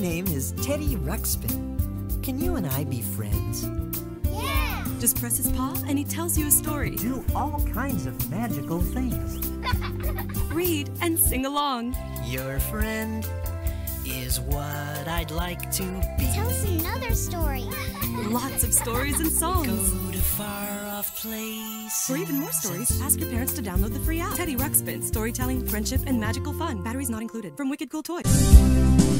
name is Teddy Ruxpin. Can you and I be friends? Yeah! Just press his paw and he tells you a story. Do all kinds of magical things. Read and sing along. Your friend is what I'd like to be. Tell us another story. Lots of stories and songs. Go to far-off places. For even more stories, ask your parents to download the free app. Teddy Ruxpin. Storytelling, friendship, and magical fun. Batteries not included. From Wicked Cool Toys.